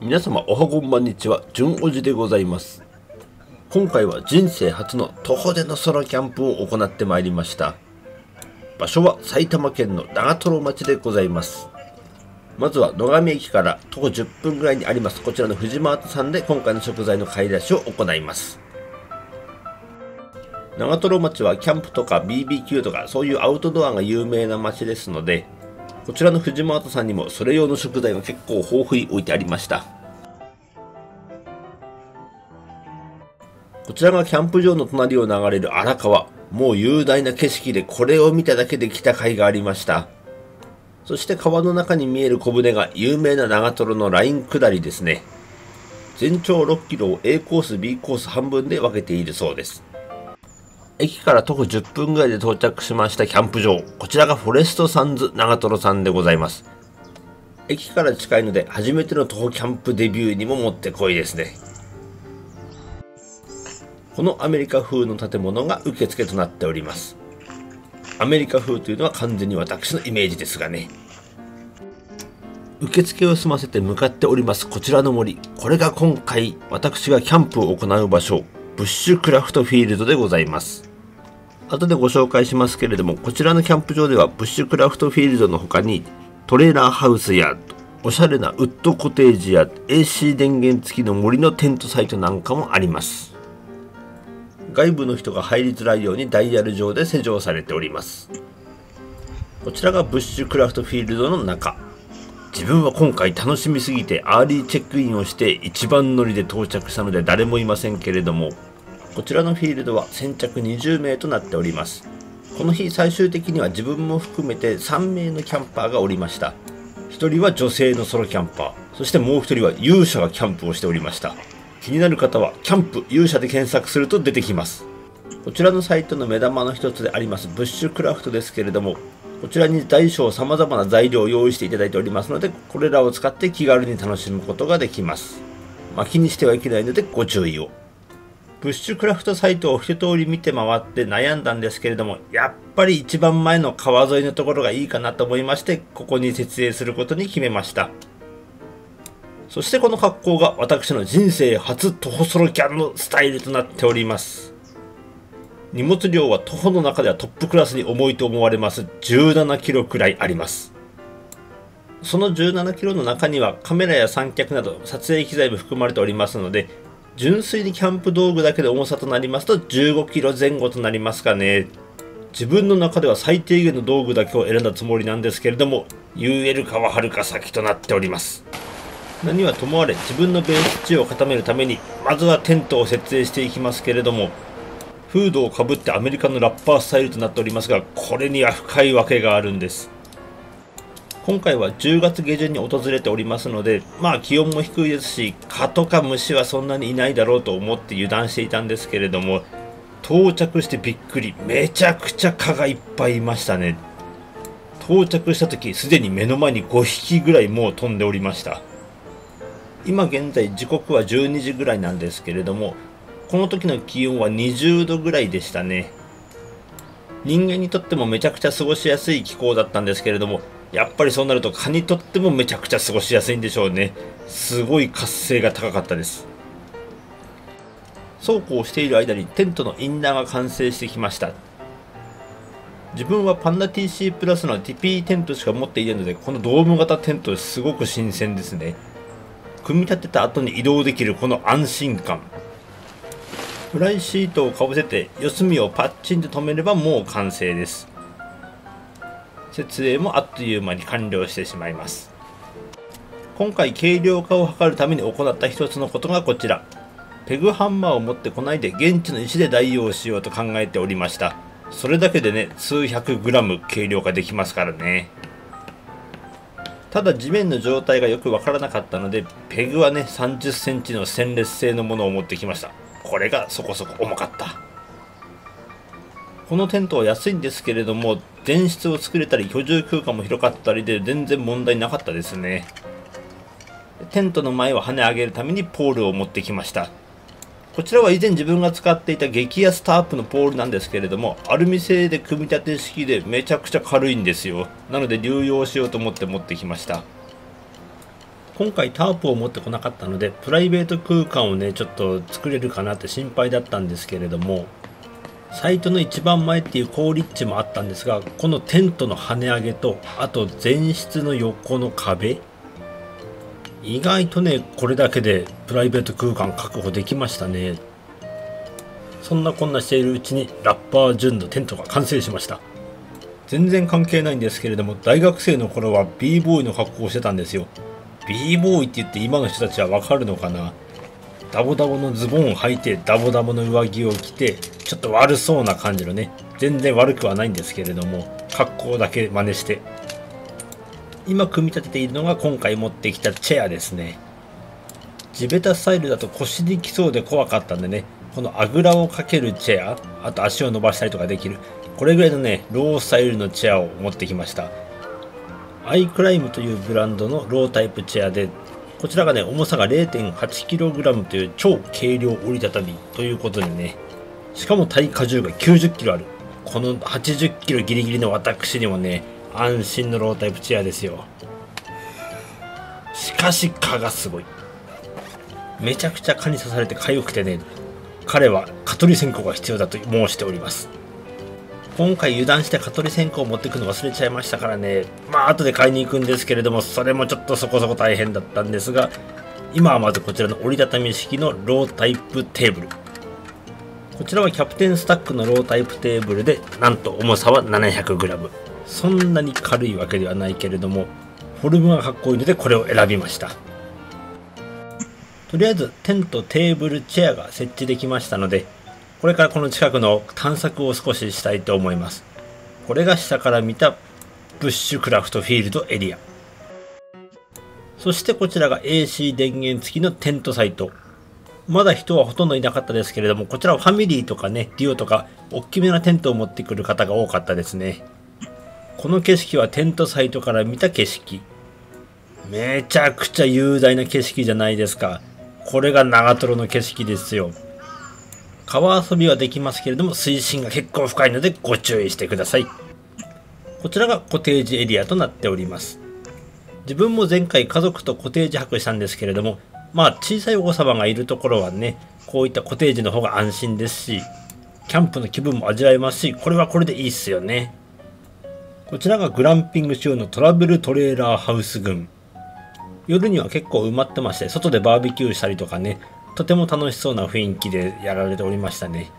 皆様おはこんばんにちは、じゅんおじでございます。今回は人生初の徒歩でのソロキャンプを行ってまいりました。場所は埼玉県の長瀞町でございます。まずは野上駅から徒歩10分ぐらいにありますこちらのフジマートさんで今回の食材の買い出しを行います。長瀞町はキャンプとか BBQ とかそういうアウトドアが有名な町ですので、こちらのフジマートさんにもそれ用の食材が結構豊富に置いてありました。こちらがキャンプ場の隣を流れる荒川。もう雄大な景色でこれを見ただけで来た甲斐がありました。そして川の中に見える小舟が有名な長瀞のライン下りですね。全長6キロを A コース B コース半分で分けているそうです。駅から徒歩10分ぐらいで到着しましたキャンプ場。こちらがフォレストサンズ長瀞さんでございます。駅から近いので初めての徒歩キャンプデビューにももってこいですね。このアメリカ風の建物が受付となっております。アメリカ風というのは完全に私のイメージですがね。受付を済ませて向かっておりますこちらの森。これが今回私がキャンプを行う場所、ブッシュクラフトフィールドでございます。後でご紹介しますけれども、こちらのキャンプ場ではブッシュクラフトフィールドの他にトレーラーハウスやおしゃれなウッドコテージや AC 電源付きの森のテントサイトなんかもあります。外部の人が入りづらいようにダイヤル上で施錠されております。こちらがブッシュクラフトフィールドの中。自分は今回楽しみすぎてアーリーチェックインをして一番乗りで到着したので誰もいませんけれども、こちらのフィールドは先着20名となっております。この日最終的には自分も含めて3名のキャンパーがおりました。1人は女性のソロキャンパー、そしてもう1人は勇者がキャンプをしておりました。気になる方はキャンプ勇者で検索すると出てきます。こちらのサイトの目玉の一つでありますブッシュクラフトですけれども、こちらに大小さまざまな材料を用意していただいておりますので、これらを使って気軽に楽しむことができます。気にしてはいけないのでご注意を。ブッシュクラフトサイトを一通り見て回って悩んだんですけれども、やっぱり一番前の川沿いのところがいいかなと思いまして、ここに設営することに決めました。そしてこの格好が私の人生初徒歩ソロキャンのスタイルとなっております。荷物量は徒歩の中ではトップクラスに重いと思われます17キロくらいあります。その17キロの中にはカメラや三脚など撮影機材も含まれておりますので、純粋にキャンプ道具だけで重さとなりますと15キロ前後となりますかね。自分の中では最低限の道具だけを選んだつもりなんですけれども、UL かははるか先となっております。何はともあれ自分のベース地を固めるためにまずはテントを設営していきますけれども、フードをかぶってアメリカのラッパースタイルとなっておりますが、これには深い訳があるんです。今回は10月下旬に訪れておりますので、気温も低いですし蚊とか虫はそんなにいないだろうと思って油断していたんですけれども、到着してびっくり、めちゃくちゃ蚊がいっぱいいましたね。到着した時すでに目の前に5匹ぐらいもう飛んでおりました。今現在時刻は12時ぐらいなんですけれども、この時の気温は20度ぐらいでしたね。人間にとってもめちゃくちゃ過ごしやすい気候だったんですけれども、やっぱりそうなると蚊にとってもめちゃくちゃ過ごしやすいんでしょうね。すごい活性が高かったです。そうこうしている間にテントのインナーが完成してきました。自分はパンダ TC プラスの TP テントしか持っていないので、このドーム型テントすごく新鮮ですね。組み立てた後に移動できるこの安心感。フライシートをかぶせて四隅をパッチンと留めればもう完成です。設営もあっという間に完了してしまいます。今回軽量化を図るために行った一つのことがこちら。ペグハンマーを持ってこないで現地の石で代用しようと考えておりました。それだけでね、数百グラム軽量化できますからね。ただ地面の状態がよくわからなかったので、ペグはね30センチのステンレス製のものを持ってきました。これがそこそこ重かった。このテントは安いんですけれども、前室を作れたり居住空間も広かったりで全然問題なかったですね。テントの前を跳ね上げるためにポールを持ってきました。こちらは以前自分が使っていた激安タープのポールなんですけれども、アルミ製で組み立て式でめちゃくちゃ軽いんですよ。なので流用しようと思って持ってきました。 今回タープを持ってこなかったのでプライベート空間をねちょっと作れるかなって心配だったんですけれども、サイトの一番前っていう高立地もあったんですが、このテントの跳ね上げとあと前室の横の壁、意外とねこれだけでプライベート空間確保できましたね。そんなこんなしているうちにラッパー純のテントが完成しました。全然関係ないんですけれども、大学生の頃は b ボーイの格好をしてたんですよ。 b ボーイって言って今の人たちはわかるのかな。ダボダボのズボンを履いてダボダボの上着を着て、ちょっと悪そうな感じのね、全然悪くはないんですけれども、格好だけ真似して今組み立てているのが今回持ってきたチェアですね。地べたスタイルだと腰にきそうで怖かったんでね、このあぐらをかけるチェア、あと足を伸ばしたりとかできる、これぐらいのねロースタイルのチェアを持ってきました。アイクライムというブランドのロータイプチェアで、こちらがね重さが 0.8kg という超軽量折りたたみということでね、しかも耐荷重が 90kg ある、この 80kg ギリギリの私にもね安心のロータイプチェアですよ。しかし蚊がすごい、めちゃくちゃ蚊に刺されて痒くてね、彼は蚊取り線香が必要だと申しております。今回油断して蚊取り線香を持ってくの忘れちゃいましたからね、後で買いに行くんですけれども、それもちょっとそこそこ大変だったんですが、今はまずこちらの折りたたみ式のロータイプテーブル、こちらはキャプテンスタックのロータイプテーブルで、なんと重さは 700g、 そんなに軽いわけではないけれどもフォルムがかっこいいのでこれを選びました。とりあえずテント、テーブル、チェアが設置できましたので、これからこの近くの探索を少ししたいと思います。これが下から見たブッシュクラフトフィールドエリア、そしてこちらが AC 電源付きのテントサイト。まだ人はほとんどいなかったですけれども、こちらはファミリーとかね、デュオとか大きめなテントを持ってくる方が多かったですね。この景色はテントサイトから見た景色、めちゃくちゃ雄大な景色じゃないですか。これが長瀞の景色ですよ。川遊びはできますけれども水深が結構深いのでご注意してください。こちらがコテージエリアとなっております。自分も前回家族とコテージ泊したんですけれども、小さいお子様がいるところはね、こういったコテージの方が安心ですし、キャンプの気分も味わえますし、これはこれでいいっすよね。こちらがグランピング仕様のトラベルトレーラーハウス群。夜には結構埋まってまして、外でバーベキューしたりとかね、とても楽しそうな雰囲気でやられておりましたね。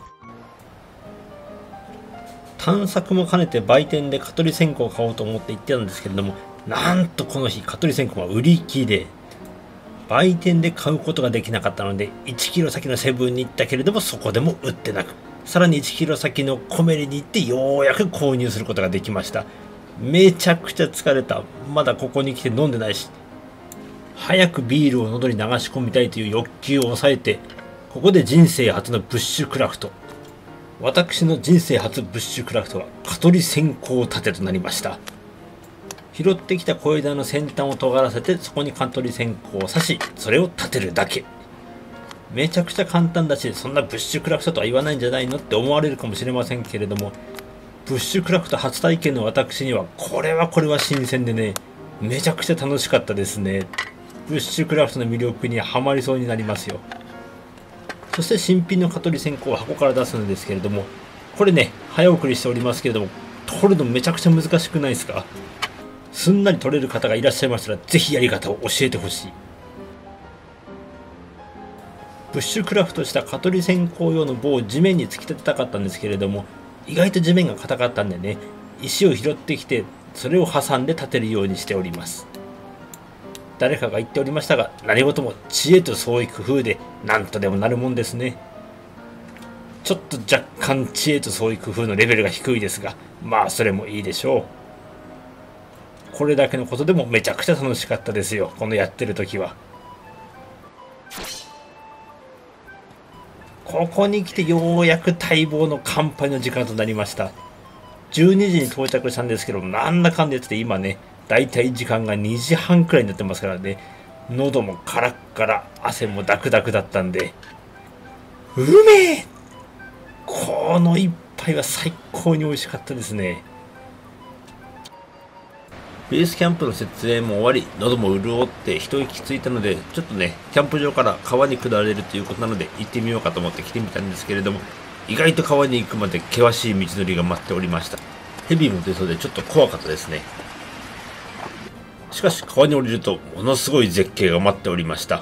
探索も兼ねて売店で蚊取り線香を買おうと思って行ってたんですけれども、なんとこの日蚊取り線香は売り切れ、売店で買うことができなかったので、1キロ先のセブンに行ったけれどもそこでも売ってなく、さらに1キロ先のコメリに行ってようやく購入することができました。めちゃくちゃ疲れた。まだここに来て飲んでないし、早くビールを喉に流し込みたいという欲求を抑えて、ここで人生初のブッシュクラフト、私の人生初ブッシュクラフトは蚊取り線香立てとなりました。拾ってきた小枝の先端を尖らせて、そこに蚊取り線香を刺し、それを立てるだけ。めちゃくちゃ簡単だし、そんなブッシュクラフトとは言わないんじゃないのって思われるかもしれませんけれども、ブッシュクラフト初体験の私にはこれは新鮮でね、めちゃくちゃ楽しかったですね。ブッシュクラフトの魅力にはまりそうになりますよ。そして新品の蚊取り線香を箱から出すんですけれども、これね早送りしておりますけれども、取るのめちゃくちゃ難しくないですか。すんなり取れる方がいらっしゃいましたら、ぜひやり方を教えてほしい。ブッシュクラフトした蚊取り線香用の棒を地面に突き立てたかったんですけれども、意外と地面が硬かったんでね、石を拾ってきてそれを挟んで立てるようにしております。誰かが言っておりましたが、何事も知恵と創意工夫で何とでもなるもんですね。ちょっと若干知恵と創意工夫のレベルが低いですが、それもいいでしょう。これだけのことでもめちゃくちゃ楽しかったですよ、このやってる時は。ここに来てようやく待望の乾杯の時間となりました。12時に到着したんですけど、なんだかんだやってて今ね、だいたい時間が2時半くらいになってますからね、喉もカラッカラ、汗もダクダクだったんで、うめえ、この一杯は最高に美味しかったですね。 ベースキャンプの設営も終わり、喉も潤って一息ついたので、ちょっとね、キャンプ場から川に下れるということなので行ってみようかと思って来てみたんですけれども、意外と川に行くまで険しい道のりが待っておりました。ヘビも出そうでちょっと怖かったですね。しかし川に降りるとものすごい絶景が待っておりました。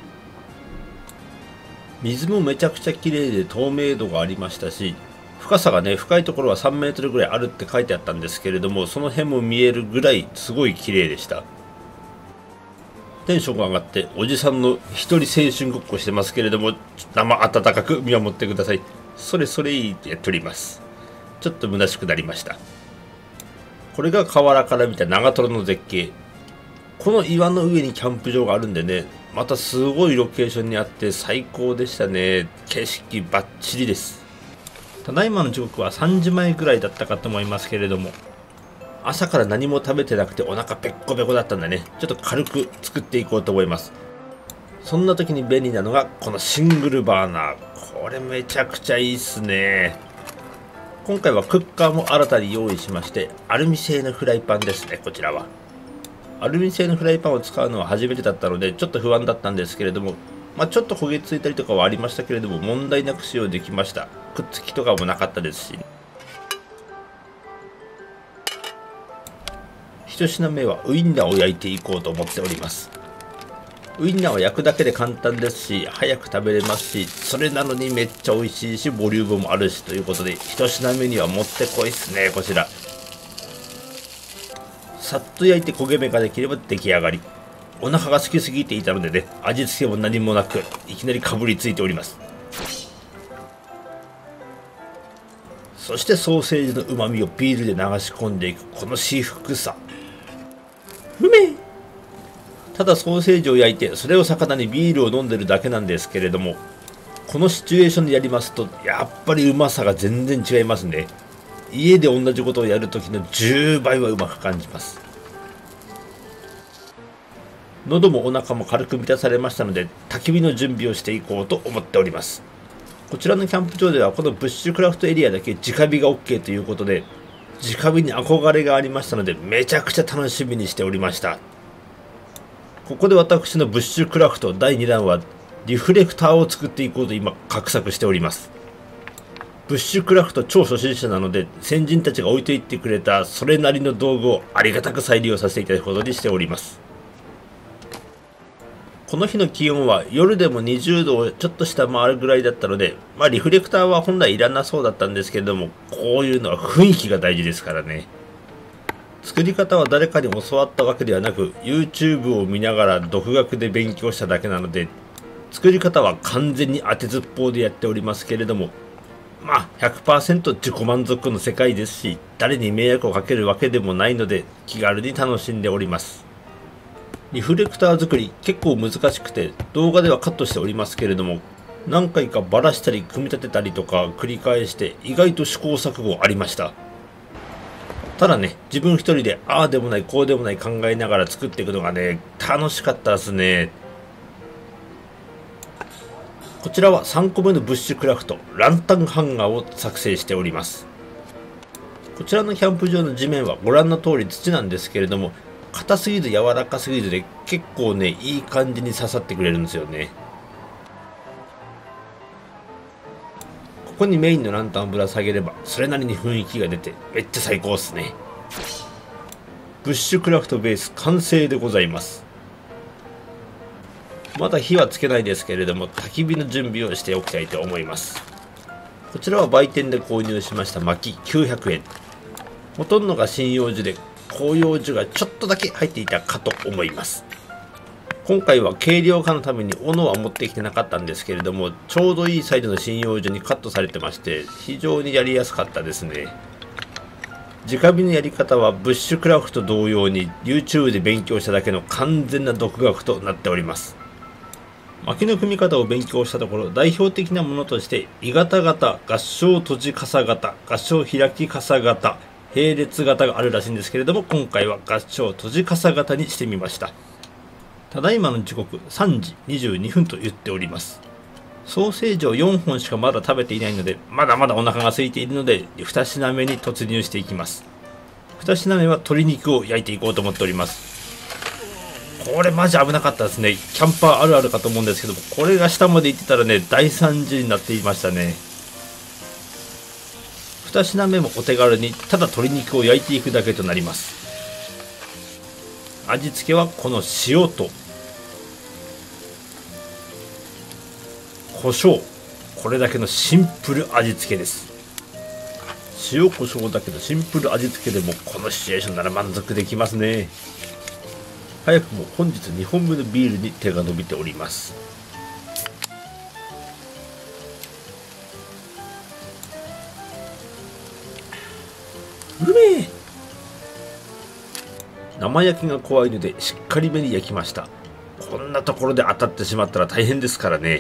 水もめちゃくちゃ綺麗で透明度がありましたし、深さがね、深いところは3メートルぐらいあるって書いてあったんですけれども、その辺も見えるぐらいすごい綺麗でした。テンションが上がっておじさんの一人青春ごっこしてますけれども、生温かく見守ってください。それそれいいってやっております。ちょっと虚しくなりました。これが河原から見た長瀞の絶景。この岩の上にキャンプ場があるんでね、またすごいロケーションにあって最高でしたね。景色バッチリです。ただいまの時刻は3時前ぐらいだったかと思いますけれども、朝から何も食べてなくてお腹ペッコペコだったんでね、ちょっと軽く作っていこうと思います。そんな時に便利なのがこのシングルバーナー。これめちゃくちゃいいっすね。今回はクッカーも新たに用意しまして、アルミ製のフライパンですね。こちらはアルミ製のフライパンを使うのは初めてだったのでちょっと不安だったんですけれども、ちょっと焦げついたりとかはありましたけれども問題なく使用できました。くっつきとかもなかったですし。一品目はウインナーを焼いていこうと思っております。ウインナーは焼くだけで簡単ですし早く食べれますし、それなのにめっちゃ美味しいしボリュームもあるしということで、一品目にはもってこいっすね。こちらさっと焼いて焦げ目ができれば出来上がり。お腹が空きすぎていたのでね、味付けも何もなくいきなりかぶりついております。そしてソーセージのうまみをビールで流し込んでいくこの至福さ。うめえ。ただソーセージを焼いてそれを魚にビールを飲んでるだけなんですけれども、このシチュエーションでやりますとやっぱりうまさが全然違いますね。家で同じことをやるときの10倍はうまく感じます。喉もお腹も軽く満たされましたので焚き火の準備をしていこうと思っております。こちらのキャンプ場ではこのブッシュクラフトエリアだけ直火が OK ということで、直火に憧れがありましたのでめちゃくちゃ楽しみにしておりました。ここで私のブッシュクラフト第2弾はリフレクターを作っていこうと今画策しております。ブッシュクラフト超初心者なので先人たちが置いていってくれたそれなりの道具をありがたく再利用させていただくことにしております。この日の気温は夜でも20度をちょっと下回るぐらいだったので、リフレクターは本来いらなそうだったんですけれども、こういうのは雰囲気が大事ですからね。作り方は誰かに教わったわけではなく YouTube を見ながら独学で勉強しただけなので、作り方は完全に当てずっぽうでやっておりますけれども、100% 自己満足の世界ですし、誰に迷惑をかけるわけでもないので気軽に楽しんでおります。リフレクター作り結構難しくて動画ではカットしておりますけれども、何回かバラしたり組み立てたりとか繰り返して意外と試行錯誤ありました。ただね、自分一人でああでもないこうでもない考えながら作っていくのがね楽しかったですね。こちらは3個目のブッシュクラフトランタンハンガーを作成しております。こちらのキャンプ場の地面はご覧の通り土なんですけれども、硬すぎず柔らかすぎずで結構ねいい感じに刺さってくれるんですよね。ここにメインのランタンをぶら下げればそれなりに雰囲気が出てめっちゃ最高っすね。ブッシュクラフトベース完成でございます。まだ火はつけないですけれども焚き火の準備をしておきたいと思います。こちらは売店で購入しました薪900円。ほとんどが針葉樹で広葉樹がちょっとだけ入っていたかと思います。今回は軽量化のために斧は持ってきてなかったんですけれども、ちょうどいいサイズの針葉樹にカットされてまして非常にやりやすかったですね。直火のやり方はブッシュクラフト同様に YouTube で勉強しただけの完全な独学となっております。薪の組み方を勉強したところ、代表的なものとして鋳型型、合掌閉じ傘型、合掌開き傘型、並列型があるらしいんですけれども、今回は合掌閉じ傘型にしてみました。ただいまの時刻3時22分と言っております。ソーセージを4本しかまだ食べていないので、まだまだお腹が空いているので2品目に突入していきます。 2品目は鶏肉を焼いていこうと思っております。これマジ危なかったですね。キャンパーあるあるかと思うんですけども、これが下まで行ってたらね、大惨事になっていましたね。2品目もお手軽にただ鶏肉を焼いていくだけとなります。味付けはこの塩と胡椒、これだけのシンプル味付けです。塩胡椒だけのシンプル味付けでもこのシチュエーションなら満足できますね。早くも本日2本目のビールに手が伸びております。うめえ。生焼きが怖いのでしっかりめに焼きました。こんなところで当たってしまったら大変ですからね。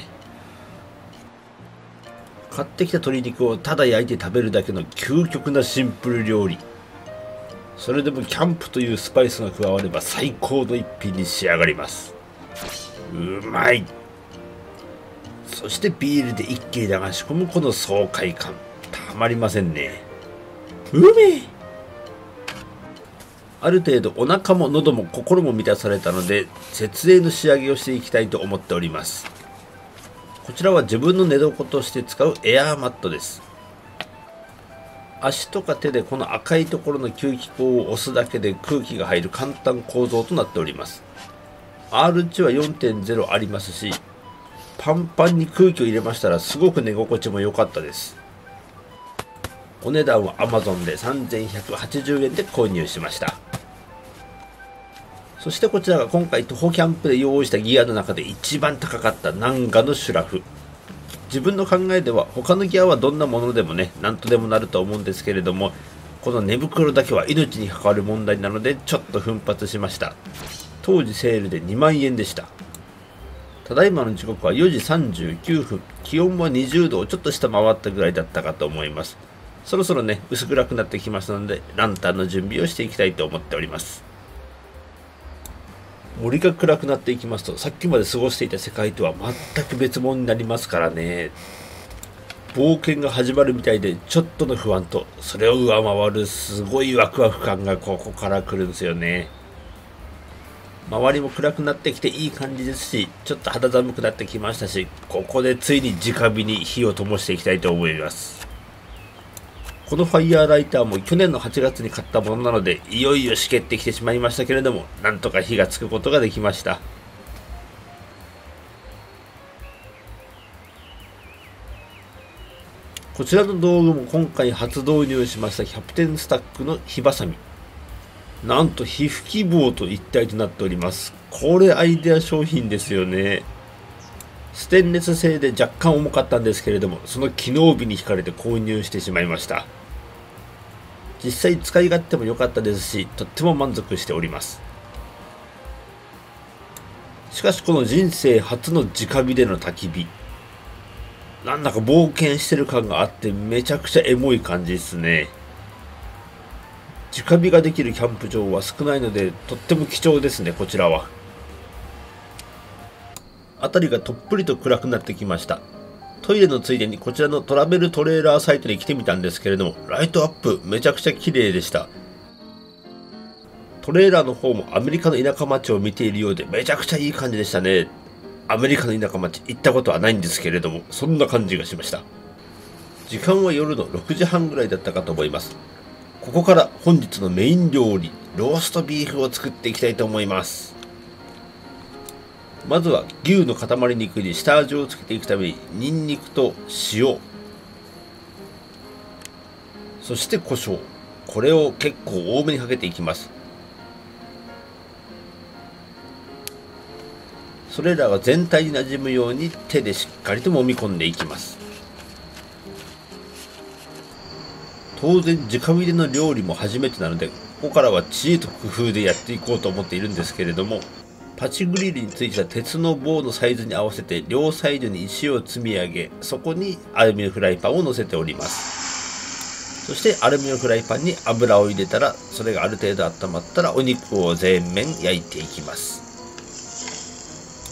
買ってきた鶏肉をただ焼いて食べるだけの究極なシンプル料理。それでもキャンプというスパイスが加われば最高の一品に仕上がります。うまい。そしてビールで一気に流し込むこの爽快感、たまりませんね。うめえ。ある程度お腹も喉も心も満たされたので、設営の仕上げをしていきたいと思っております。こちらは自分の寝床として使うエアーマットです。足とか手でこの赤いところの吸気口を押すだけで空気が入る簡単構造となっております。R 値は 4.0 ありますし、パンパンに空気を入れましたらすごく寝心地も良かったです。お値段は Amazon で3180円で購入しました。そしてこちらが今回徒歩キャンプで用意したギアの中で一番高かったナンガのシュラフ。自分の考えでは他のギアはどんなものでもね、何とでもなると思うんですけれども、この寝袋だけは命に関わる問題なのでちょっと奮発しました。当時セールで2万円でした。ただいまの時刻は4時39分、気温は20度をちょっと下回ったぐらいだったかと思います。そろそろね、薄暗くなってきましたので、ランタンの準備をしていきたいと思っております。森が暗くなっていきますと、さっきまで過ごしていた世界とは全く別物になりますからね。冒険が始まるみたいで、ちょっとの不安とそれを上回るすごいワクワク感がここから来るんですよね。周りも暗くなってきていい感じですし、ちょっと肌寒くなってきましたし、ここでついに直火に火を灯していきたいと思います。このファイヤーライターも去年の8月に買ったものなので、いよいよしけってきてしまいましたけれども、なんとか火がつくことができました。こちらの道具も今回初導入しましたキャプテンスタックの火ばさみ。なんと火吹き棒と一体となっております。これアイデア商品ですよね。ステンレス製で若干重かったんですけれども、その機能美に惹かれて購入してしまいました。実際使い勝手も良かったですし、とっても満足しております。しかしこの人生初の直火での焚き火、なんだか冒険してる感があってめちゃくちゃエモい感じですね。直火ができるキャンプ場は少ないのでとっても貴重ですね。こちらは辺りがとっぷりと暗くなってきました。トイレのついでにこちらのトラベルトレーラーサイトに来てみたんですけれども、ライトアップめちゃくちゃ綺麗でした。トレーラーの方もアメリカの田舎町を見ているようでめちゃくちゃいい感じでしたね。アメリカの田舎町行ったことはないんですけれども、そんな感じがしました。時間は夜の6時半ぐらいだったかと思います。ここから本日のメイン料理、ローストビーフを作っていきたいと思います。まずは牛の塊肉に下味をつけていくためにニンニクと塩、そして胡椒、これを結構多めにかけていきます。それらが全体になじむように手でしっかりと揉み込んでいきます。当然直火での料理も初めてなので、ここからは知恵と工夫でやっていこうと思っているんですけれども、パチグリルについてた鉄の棒のサイズに合わせて両サイドに石を積み上げ、そこにアルミのフライパンを乗せております。そしてアルミのフライパンに油を入れたら、それがある程度温まったらお肉を全面焼いていきます。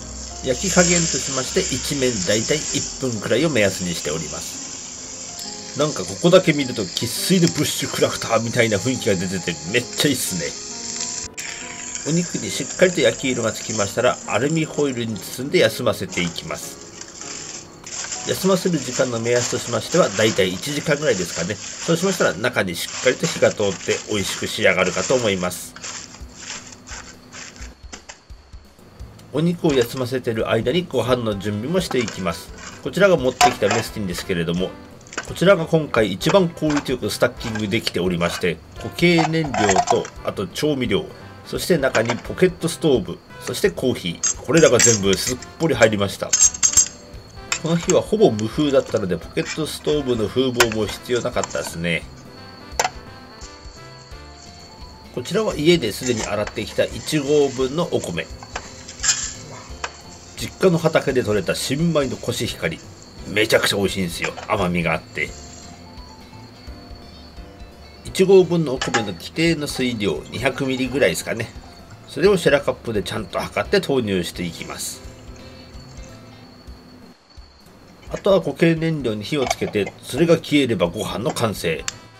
焼き加減としまして1面だいたい1分くらいを目安にしております。 なんかここだけ見ると生粋のブッシュクラフターみたいな雰囲気が出ててめっちゃいいっすね。お肉にしっかりと焼き色がつきましたら、アルミホイルに包んで休ませていきます。休ませる時間の目安としましてはだいたい1時間ぐらいですかね。そうしましたら中にしっかりと火が通って美味しく仕上がるかと思います。お肉を休ませている間にご飯の準備もしていきます。こちらが持ってきたメスティンですけれども、こちらが今回一番効率よくスタッキングできておりまして、固形燃料とあと調味料、そして中にポケットストーブ、そしてコーヒー、これらが全部すっぽり入りました。この日はほぼ無風だったのでポケットストーブの風防も必要なかったですね。こちらは家ですでに洗ってきた1合分のお米、実家の畑で採れた新米のコシヒカリ、めちゃくちゃ美味しいんですよ。甘みがあって。1合分のお米の規定の水量 200ml ぐらいですかね。それをシェラカップでちゃんと測って投入していきます。あとは固形燃料に火をつけて、それが消えればご飯の完成。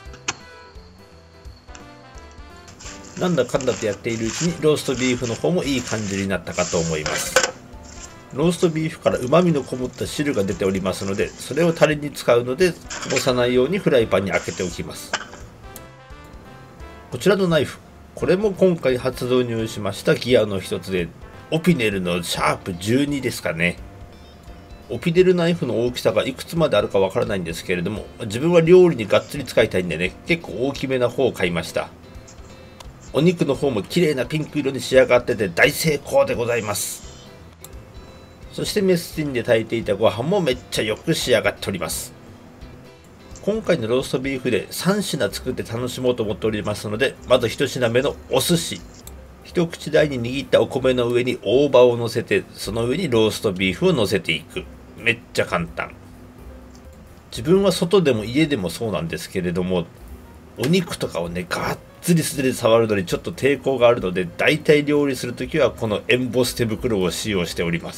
なんだかんだとやっているうちにローストビーフの方もいい感じになったかと思います。ローストビーフから旨味のこもった汁が出ておりますので、それをタレに使うのでこぼさないようにフライパンに開けておきます。こちらのナイフ、これも今回初導入しましたギアの一つで、オピネルのシャープ12ですかね。オピネルナイフの大きさがいくつまであるかわからないんですけれども、自分は料理にがっつり使いたいんでね、結構大きめな方を買いました。お肉の方も綺麗なピンク色に仕上がってて大成功でございます。そしてメスティンで炊いていたご飯もめっちゃよく仕上がっております。今回のローストビーフで3品作って楽しもうと思っておりますので、まず1品目のお寿司。一口大に握ったお米の上に大葉を乗せて、その上にローストビーフを乗せていく。めっちゃ簡単。自分は外でも家でもそうなんですけれども、お肉とかをね、がっつり素手で触るのにちょっと抵抗があるので、大体料理するときはこのエンボス手袋を使用しております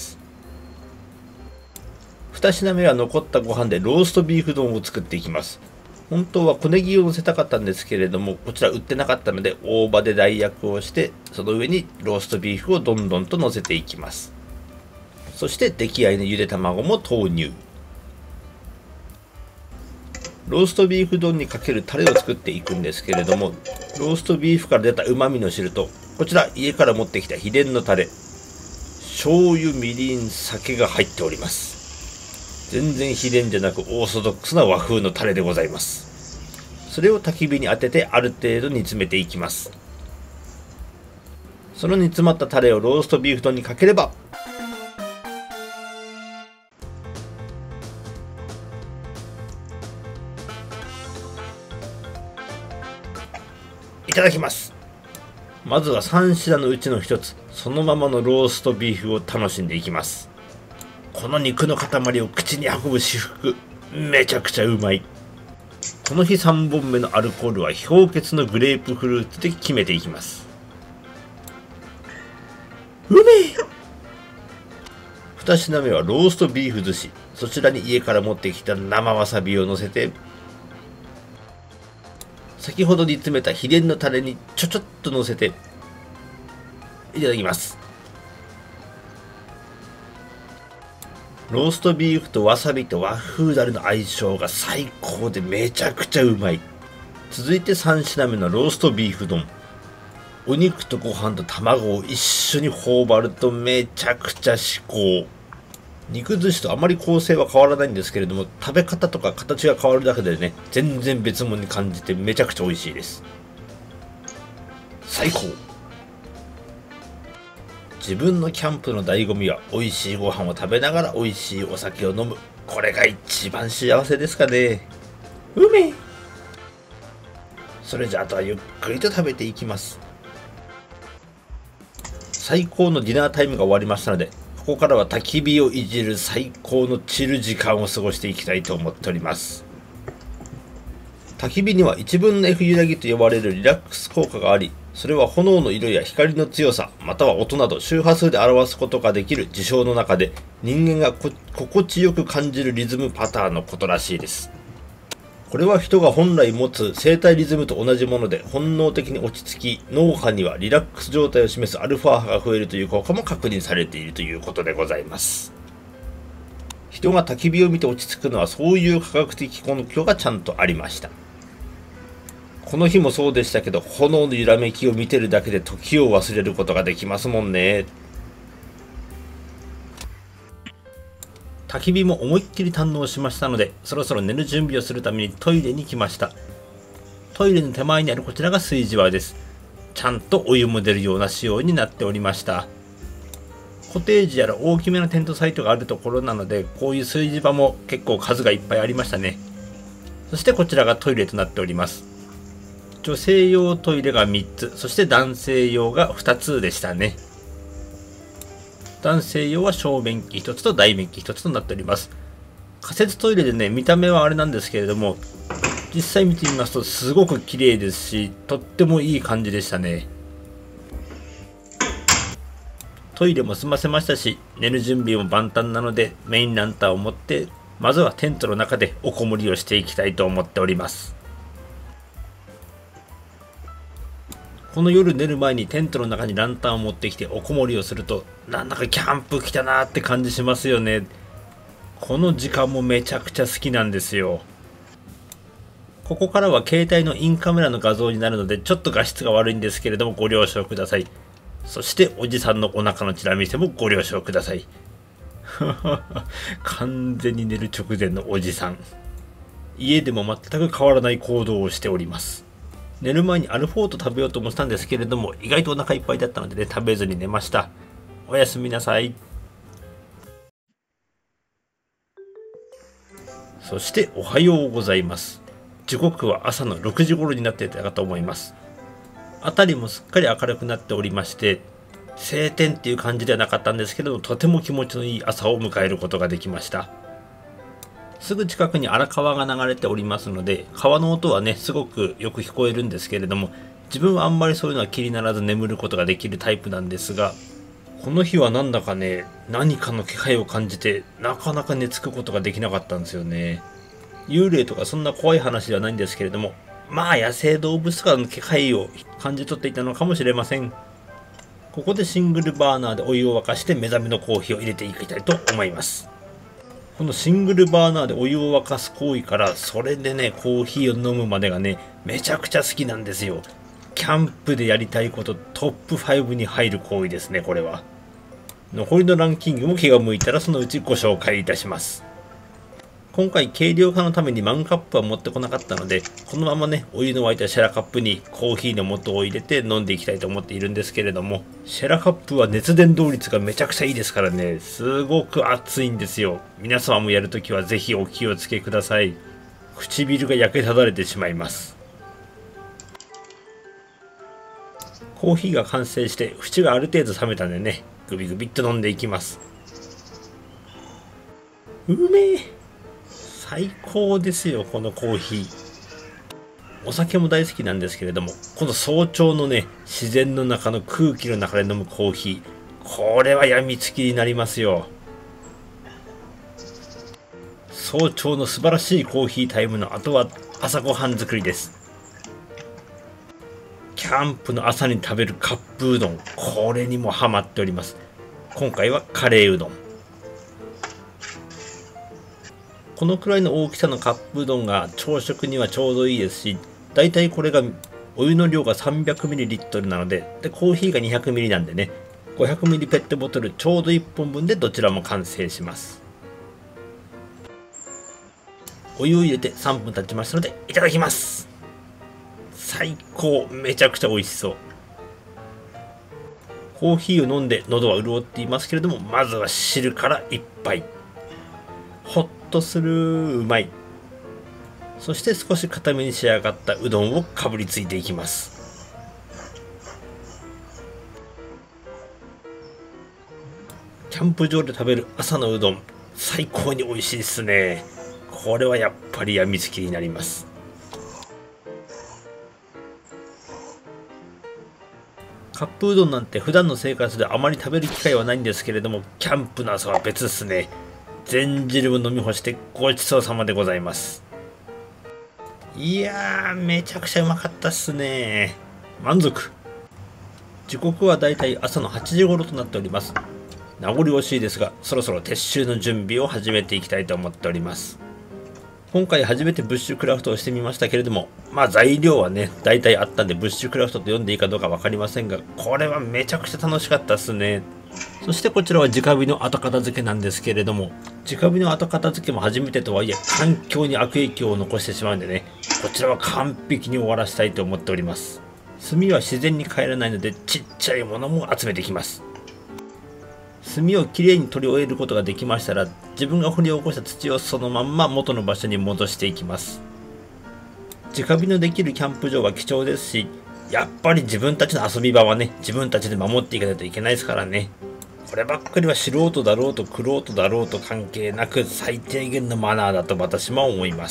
。2品目は残ったご飯でローストビーフ丼を作っていきます。本当は小ネギを乗せたかったんですけれども、こちら売ってなかったので大葉で代役をして、その上にローストビーフをどんどんと乗せていきます。そして出来合いのゆで卵も投入。ローストビーフ丼にかけるタレを作っていくんですけれども、ローストビーフから出た旨味の汁と、こちら家から持ってきた秘伝のタレ、醤油、みりん、酒が入っております。全然秘伝じゃなくオーソドックスな和風のタレでございます。それを焚き火に当ててある程度煮詰めていきます。その煮詰まったタレをローストビーフ丼にかければ、いただきます。まずは3品のうちの1つ、そのままのローストビーフを楽しんでいきます。この肉の塊を口に運ぶ至福、めちゃくちゃうまい。この日3本目のアルコールは氷結のグレープフルーツで決めていきます。うめえ。2品目はローストビーフ寿司。そちらに家から持ってきた生わさびを乗せて、先ほど煮詰めた秘伝のタレにちょっと乗せていただきます。ローストビーフとわさびと和風だれの相性が最高でめちゃくちゃうまい。続いて3品目のローストビーフ丼。お肉とご飯と卵を一緒に頬張るとめちゃくちゃ至高。肉寿司とあまり構成は変わらないんですけれども、食べ方とか形が変わるだけでね、全然別物に感じてめちゃくちゃ美味しいです。最高。自分のキャンプの醍醐味は美味しいご飯を食べながら美味しいお酒を飲む。これが一番幸せですかね。うめえ。それじゃあ、あとはゆっくりと食べていきます。最高のディナータイムが終わりましたので、ここからは焚き火をいじる最高のチル時間を過ごしていきたいと思っております。焚き火には1分の F 揺らぎと呼ばれるリラックス効果があり、それは炎の色や光の強さ、または音など周波数で表すことができる事象の中で、人間が心地よく感じるリズムパターンのことらしいです。 これは人が本来持つ生体リズムと同じもので、本能的に落ち着き、脳波にはリラックス状態を示すアルファ波が増えるという効果も確認されているということでございます。人が焚き火を見て落ち着くのはそういう科学的根拠がちゃんとありました。この日もそうでしたけど、炎の揺らめきを見てるだけで時を忘れることができますもんね。焚き火も思いっきり堪能しましたので、そろそろ寝る準備をするためにトイレに来ました。トイレの手前にあるこちらが炊事場です。ちゃんとお湯も出るような仕様になっておりました。コテージやら大きめのテントサイトがあるところなので、こういう炊事場も結構数がいっぱいありましたね。そしてこちらがトイレとなっております。女性用トイレが3つ、そして男性用が2つでしたね。男性用は小便器1つと大便器1つとなっております。仮設トイレでね、見た目はあれなんですけれども、実際見てみますとすごく綺麗ですし、とってもいい感じでしたね。トイレも済ませましたし、寝る準備も万端なので、メインランタンを持って、まずはテントの中でおこもりをしていきたいと思っております。この夜寝る前にテントの中にランタンを持ってきておこもりをすると、なんだかキャンプ来たなーって感じしますよね。この時間もめちゃくちゃ好きなんですよ。ここからは携帯のインカメラの画像になるのでちょっと画質が悪いんですけれどもご了承ください。そしておじさんのお腹のチラ見せもご了承ください。完全に寝る直前のおじさん。家でも全く変わらない行動をしております。寝る前にアルフォート食べようと思ったんですけれども、意外とお腹いっぱいだったのでね、食べずに寝ました。おやすみなさい。そしておはようございます。時刻は朝の6時頃になっていたかと思います。辺りもすっかり明るくなっておりまして、晴天っていう感じではなかったんですけれども、とても気持ちのいい朝を迎えることができました。すぐ近くに荒川が流れておりますので、川の音はね、すごくよく聞こえるんですけれども、自分はあんまりそういうのは気にならず眠ることができるタイプなんですが、この日はなんだかね、何かの気配を感じて、なかなか寝つくことができなかったんですよね。幽霊とかそんな怖い話ではないんですけれども、まあ野生動物とかの気配を感じ取っていたのかもしれません。ここでシングルバーナーでお湯を沸かして目覚めのコーヒーを入れていきたいと思います。このシングルバーナーでお湯を沸かす行為からそれでねコーヒーを飲むまでがねめちゃくちゃ好きなんですよ。キャンプでやりたいことトップ5に入る行為ですね。これは残りのランキングも気が向いたらそのうちご紹介いたします。今回軽量化のためにマグカップは持ってこなかったので、このままねお湯の沸いたシェラカップにコーヒーの素を入れて飲んでいきたいと思っているんですけれども、シェラカップは熱伝導率がめちゃくちゃいいですからね、すごく熱いんですよ。皆様もやるときはぜひお気をつけください。唇が焼けただれてしまいます。コーヒーが完成して縁がある程度冷めたんでね、グビグビっと飲んでいきます。うめえ、最高ですよこのコーヒー。お酒も大好きなんですけれども、この早朝のね自然の中の空気の中で飲むコーヒー、これはやみつきになりますよ。早朝の素晴らしいコーヒータイムの後は朝ごはん作りです。キャンプの朝に食べるカップうどん、これにもハマっております。今回はカレーうどん。このくらいの大きさのカップうどんが朝食にはちょうどいいですし、だいたいこれがお湯の量が 300ml なので、コーヒーが 200ml なんでね、500ml ペットボトルちょうど1本分でどちらも完成します。お湯を入れて3分経ちましたのでいただきます。最高、めちゃくちゃ美味しそう。コーヒーを飲んで喉は潤っていますけれども、まずは汁から一杯。ほっとする、うまい。そして少し固めに仕上がったうどんをかぶりついていきます。キャンプ場で食べる朝のうどん、最高に美味しいですね。これはやっぱりやみつきになります。カップうどんなんて普段の生活であまり食べる機会はないんですけれども、キャンプの朝は別ですね。全汁を飲み干してごちそうさまでございます。 いやー、めちゃくちゃうまかったっすね。満足。時刻はだいたい朝の8時頃となっております。名残惜しいですが、そろそろ撤収の準備を始めていきたいと思っております。今回初めてブッシュクラフトをしてみましたけれども、材料はね、大体あったんで、ブッシュクラフトと読んでいいかどうか分かりませんが、これはめちゃくちゃ楽しかったっすね。そしてこちらは直火の後片付けなんですけれども、直火の後片付けも初めてとはいえ、環境に悪影響を残してしまうんでね、こちらは完璧に終わらせたいと思っております。炭は自然に帰らないので、ちっちゃいものも集めてきます。炭をきれいに取り終えることができましたら、自分が掘り起こした土をそのまんま元の場所に戻していきます。直火のできるキャンプ場は貴重ですし、やっぱり自分たちの遊び場はね、自分たちで守っていかないといけないですからね。こればっかりは素人だろうと玄人だろうと関係なく、最低限のマナーだと私も思います。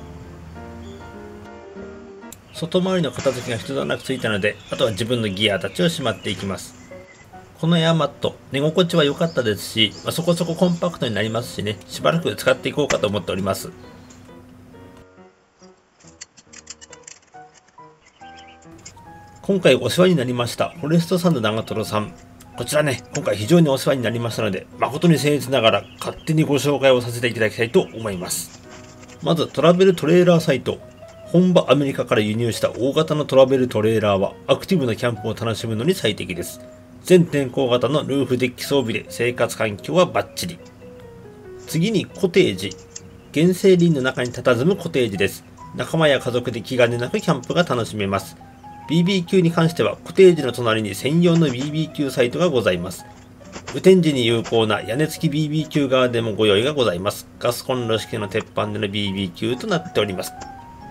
外回りの片付けが一段落ついたので、あとは自分のギアたちをしまっていきます。このエアマット、寝心地は良かったですし、そこそこコンパクトになりますしね、しばらく使っていこうかと思っております。今回お世話になりましたフォレストサンド長瀞さん、こちらね、今回非常にお世話になりましたので、誠に僭越ながら勝手にご紹介をさせていただきたいと思います。まずトラベルトレーラーサイト、本場アメリカから輸入した大型のトラベルトレーラーはアクティブなキャンプを楽しむのに最適です。全天候型のルーフデッキ装備で生活環境はバッチリ。次にコテージ、原生林の中に佇むコテージです。仲間や家族で気兼ねなくキャンプが楽しめます。BBQ に関してはコテージの隣に専用の BBQ サイトがございます。雨天時に有効な屋根付き BBQ ガーデンもご用意がございます。ガスコンロ式の鉄板での BBQ となっております。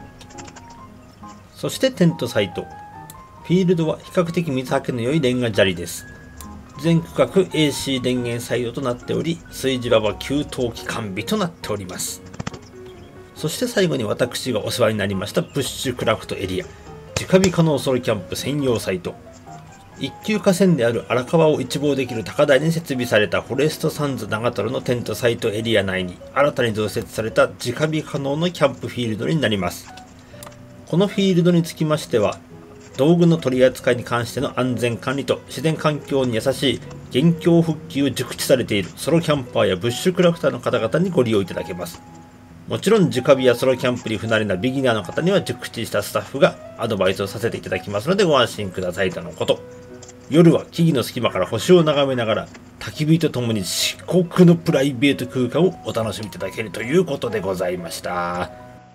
そしてテントサイト。フィールドは比較的水はけの良いレンガ砂利です。全区画 AC 電源サイトとなっており、炊事場は給湯器完備となっております。そして最後に私がお世話になりましたブッシュクラフトエリア。直火可能ソロキャンプ専用サイト。一級河川である荒川を一望できる高台に設備されたフォレストサンズ長瀞のテントサイトエリア内に新たに増設された直火可能のキャンプフィールドになります。このフィールドにつきましては、道具の取り扱いに関しての安全管理と自然環境に優しい現況復旧を熟知されているソロキャンパーやブッシュクラフターの方々にご利用いただけます。もちろん直火やソロキャンプに不慣れなビギナーの方には熟知したスタッフがアドバイスをさせていただきますのでご安心くださいとのこと。夜は木々の隙間から星を眺めながら焚き火とともに至極のプライベート空間をお楽しみいただけるということでございました。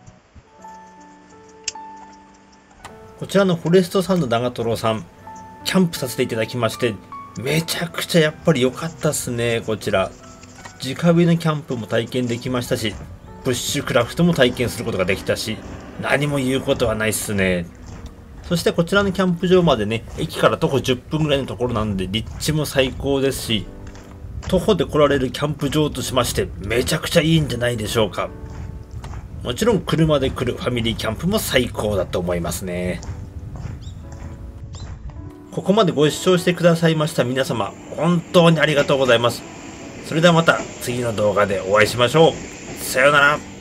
こちらのフォレストサンド長瀞さん、キャンプさせていただきまして、めちゃくちゃやっぱり良かったっすね。こちら直火のキャンプも体験できましたし、ブッシュクラフトも体験することができたし、何も言うことはないっすね。そしてこちらのキャンプ場までね、駅から徒歩10分ぐらいのところなので立地も最高ですし、徒歩で来られるキャンプ場としましてめちゃくちゃいいんじゃないでしょうか。もちろん車で来るファミリーキャンプも最高だと思いますね。ここまでご視聴してくださいました皆様、本当にありがとうございます。それではまた次の動画でお会いしましょう。さようなら。